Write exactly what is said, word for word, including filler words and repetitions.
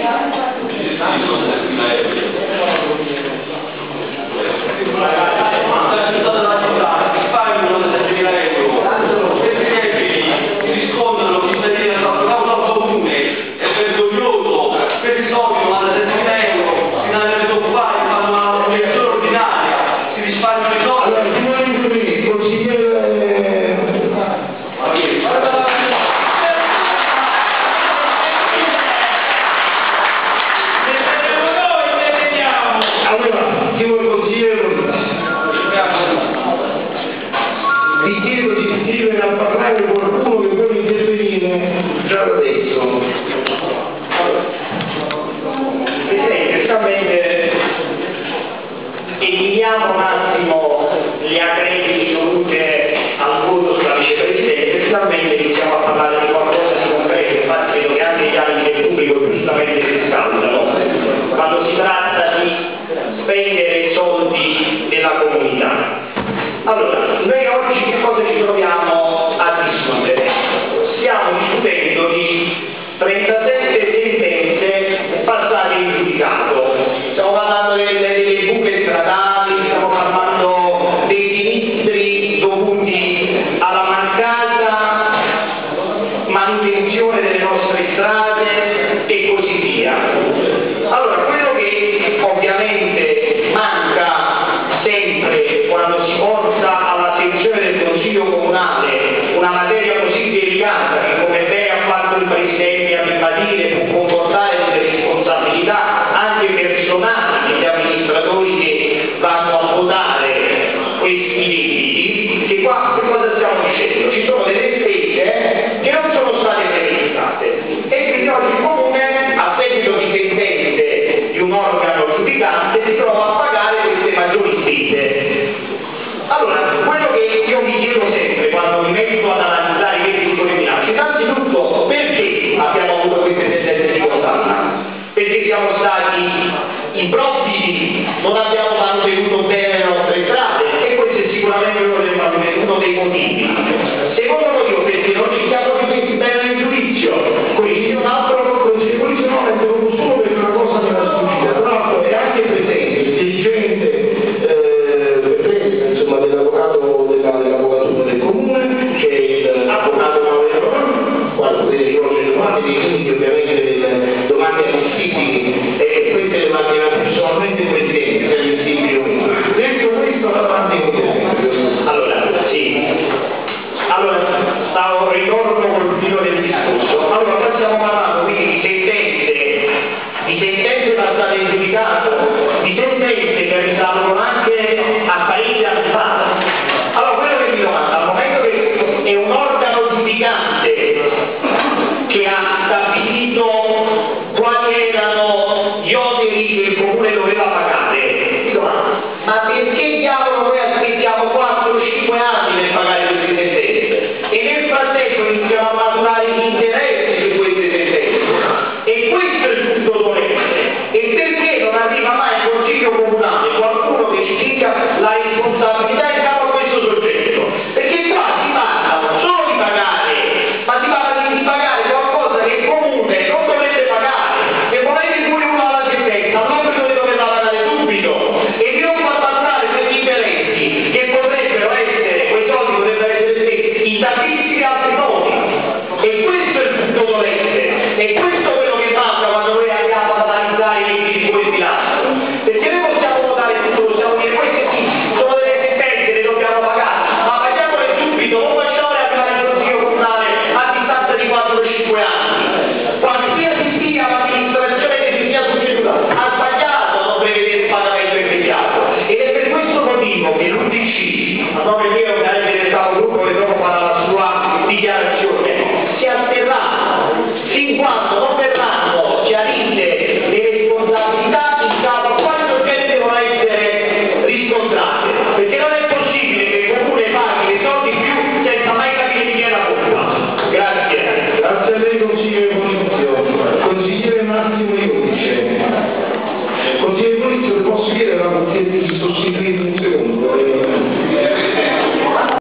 Eliminiamo un attimo le accrediti dovute al voto sulla vicepresidenza e finalmente iniziamo a parlare di qualcosa di concreto. Infatti vedo che anche gli altri del pubblico giustamente si scaldano quando si tratta di spendere i soldi della comunità. Allora, noi oggi che cosa ci troviamo a discutere? Stiamo discutendo di trentasette sentenze passate in giudicato. Stiamo parlando delle, delle buche stradali, stiamo parlando dei sinistri dovuti alla mancata manutenzione delle nostre strade e così via. Allora, quello che ovviamente manca sempre quando si porta all'attenzione del Consiglio Comunale una materia così delicata che, come bene ha fatto il Presidente a ribadire, può comportare delle responsabilità anche personali degli amministratori che vanno a votare questi debiti, che qua che cosa stiamo dicendo? Ci sono delle spese che non sono state verificate e quindi oggi il Comune, a seguito di sentenze di un organo giudicante, si trova a pagare queste maggiori spese. Allora, quello che io mi chiedo sempre quando mi metto ad analizzare i debiti di bilancio, innanzitutto perché abbiamo avuto queste tendenze di condanna? Perché siamo stati improvvidi, non abbiamo mantenuto bene le nostre strade e questo è sicuramente uno dei, uno dei motivi. Secondo motivo, perché non ci siamo ripetuti bene nel giudizio, quindi un altro conseguenza no, è venuto solo per una cosa della sfuggita, tra l'altro è anche presente il dirigente dell'avvocato dell'avvocatura del comune, che è l'avvocato Mauro, quando potete rivolgere domande, dei quindi ovviamente delle domande possibili e queste le manderà personalmente il Presidente, se è possibile. Detto questo, la domanda è un allora, sì. Allora, stavo ritorno col filo del discorso. Allora, qua stiamo parlando quindi di sentenze, di sentenze passate in giudicato, di sentenze che risalgono